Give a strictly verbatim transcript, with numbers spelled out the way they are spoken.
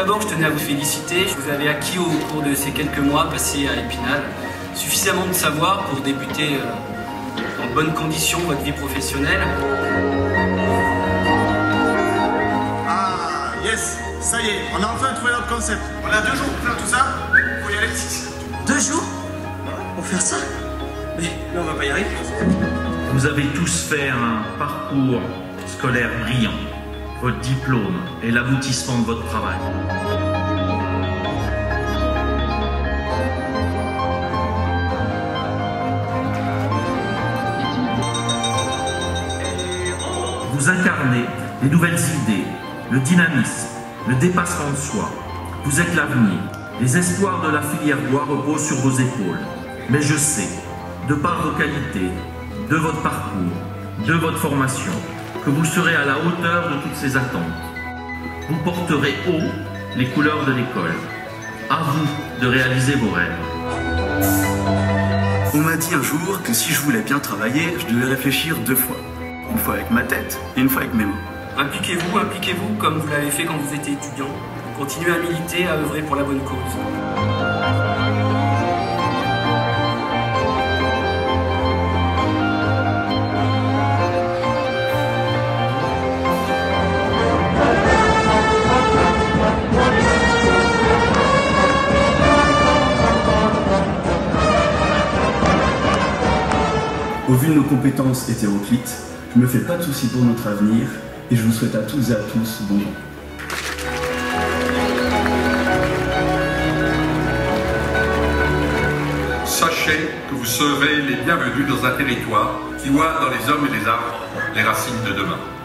d'abord, je tenais à vous féliciter. Vous avez acquis au cours de ces quelques mois passés à Épinal suffisamment de savoir pour débuter euh, en bonnes conditions votre vie professionnelle. Ah, yes, ça y est, on a enfin trouvé notre concept. On a deux jours pour faire tout ça, faut y aller vite. Deux jours pour faire ça? Mais, mais on va pas y arriver. Vous avez tous fait un parcours scolaire brillant. Votre diplôme est l'aboutissement de votre travail. Vous incarnez les nouvelles idées, le dynamisme, le dépassement de soi. Vous êtes l'avenir. Les espoirs de la filière bois reposent sur vos épaules. Mais je sais, de par vos qualités, de votre parcours, de votre formation, que vous serez à la hauteur de toutes ces attentes. Vous porterez haut les couleurs de l'école. À vous de réaliser vos rêves. On m'a dit un jour que si je voulais bien travailler, je devais réfléchir deux fois. Une fois avec ma tête et une fois avec mes mains. Impliquez-vous, impliquez-vous comme vous l'avez fait quand vous étiez étudiant. Continuez à militer, à œuvrer pour la bonne cause. Au vu de nos compétences hétéroclites, je ne me fais pas de soucis pour notre avenir et je vous souhaite à toutes et à tous bon vent. Sachez que vous serez les bienvenus dans un territoire qui voit dans les hommes et les arbres les racines de demain.